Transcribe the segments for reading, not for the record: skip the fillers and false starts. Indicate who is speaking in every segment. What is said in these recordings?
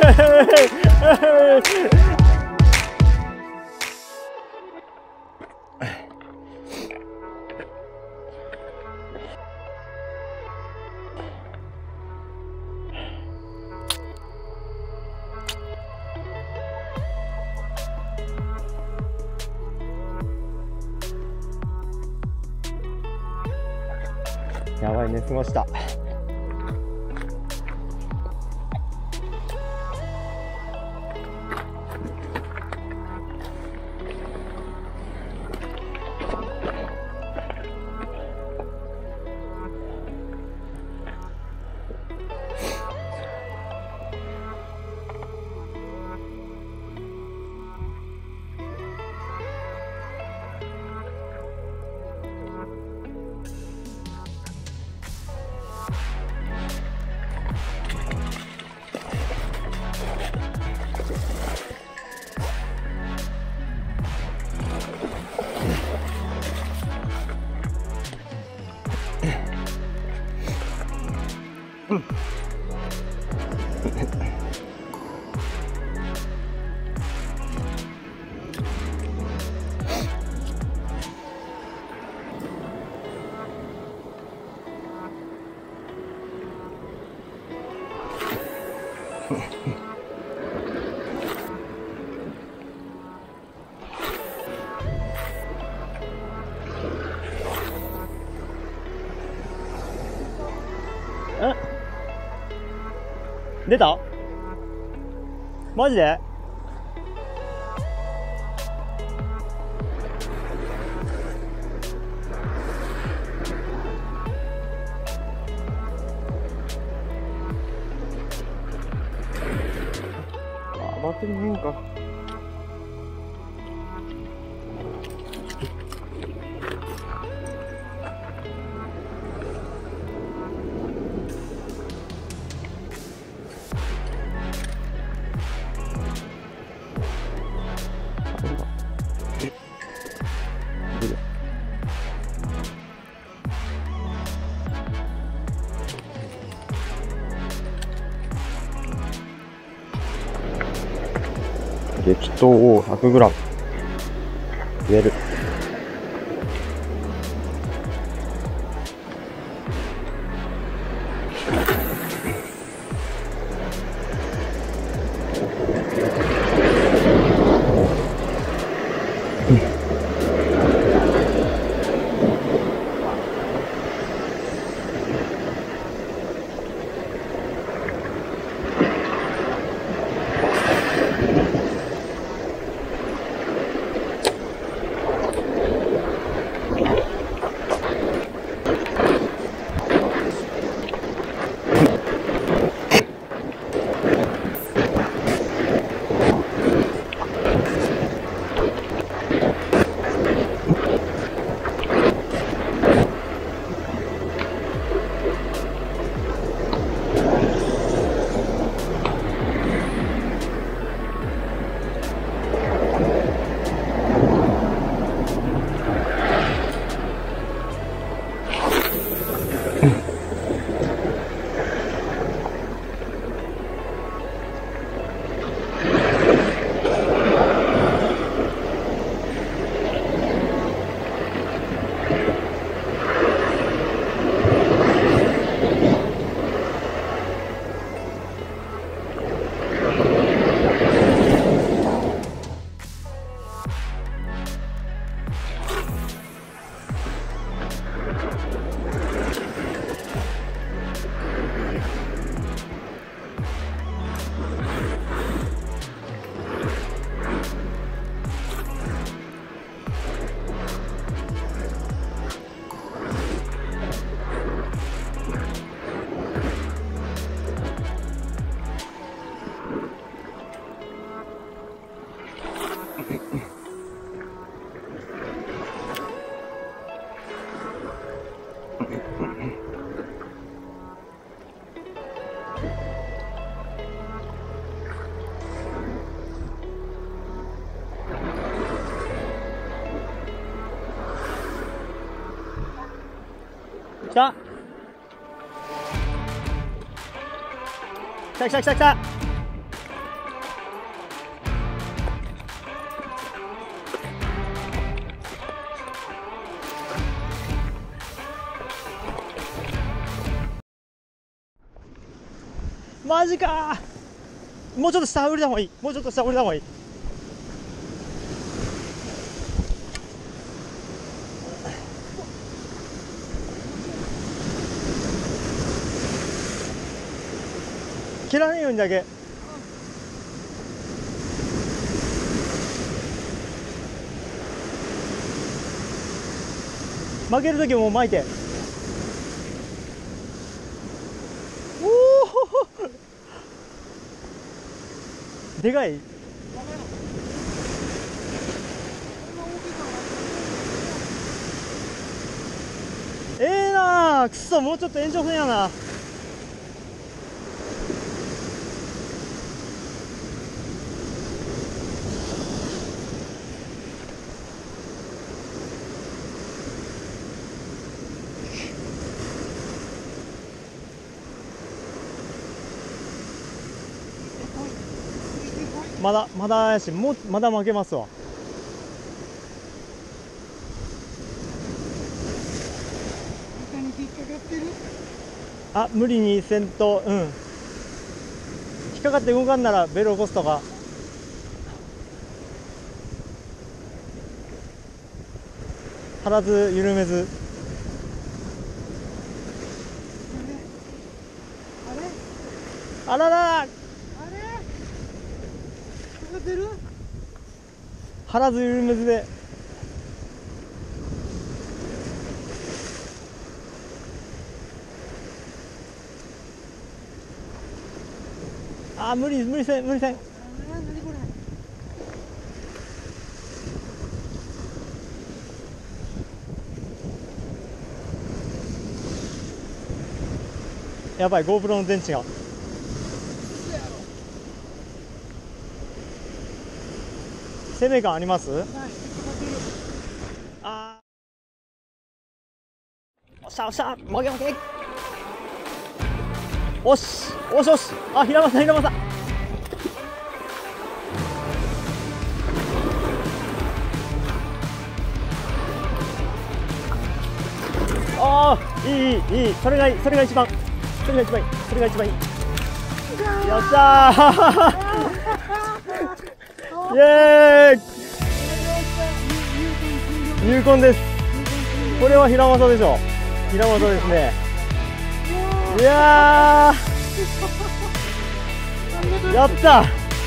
Speaker 1: やばい、寝過ごした。出た？マジで？あ、バッテリー変か。激闘を 100g 入れる。来た来た来た来た来た。 マジかー。もうちょっと下降りた方がいい。もうちょっと下降りた方がいい。切らないようにだけ。負ける時も巻いて。おおでかい。なー。くそ、もうちょっと延長戦やな。まだやし、まだ負けますわ。あ、無理にせんと、うん。引っかかって動かんならベル起こすとか。張らず緩めず。あらら。張らず緩めずで。あ、無理せん。やばい、GoPro の電池が。生命感あります？あー、おっしゃ、負け。おし。あ、平正。ああ、いい。それが一番いい。やったーイエーイ。入魂です。これは平正でしょ。平正ですね。いやー、やった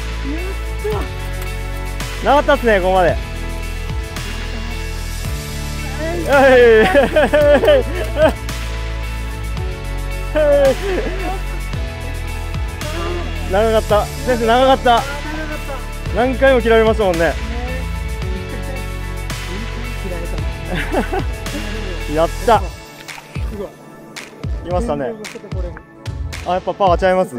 Speaker 1: なかったっすね、ここまで。長かった。先生、長かった。何回も切られましたもんね。やった。いましたね。あ、やっぱパワーちゃいます。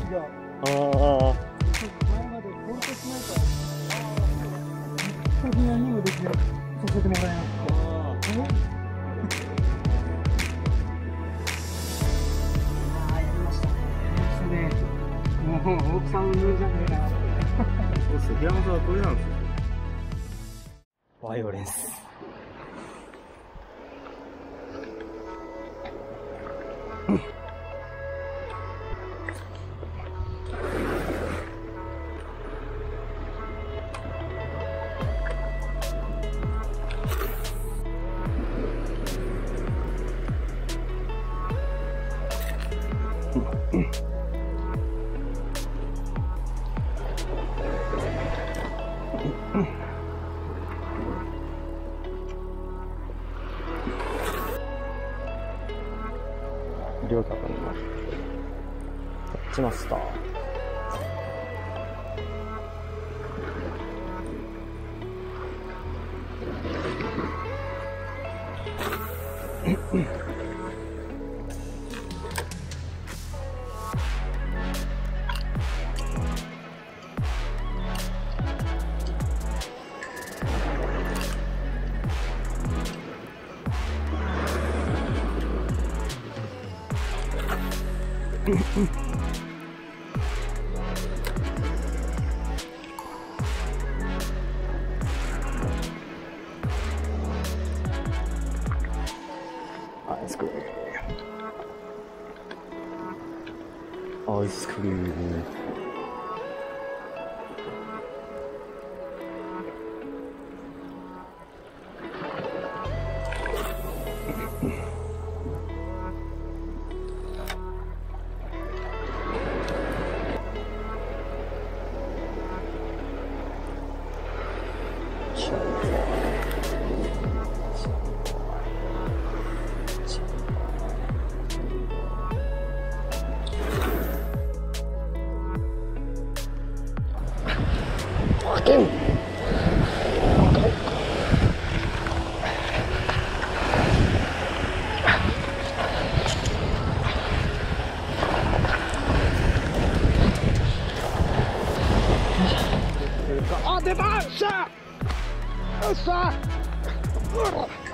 Speaker 1: 大木さんのじゃねえな。そうですよ、平正はこれなんですよ。バイオレンス。両角に立ちました。あ、 スクリーム。
Speaker 2: あ、出た！よっしゃ！よっしゃ！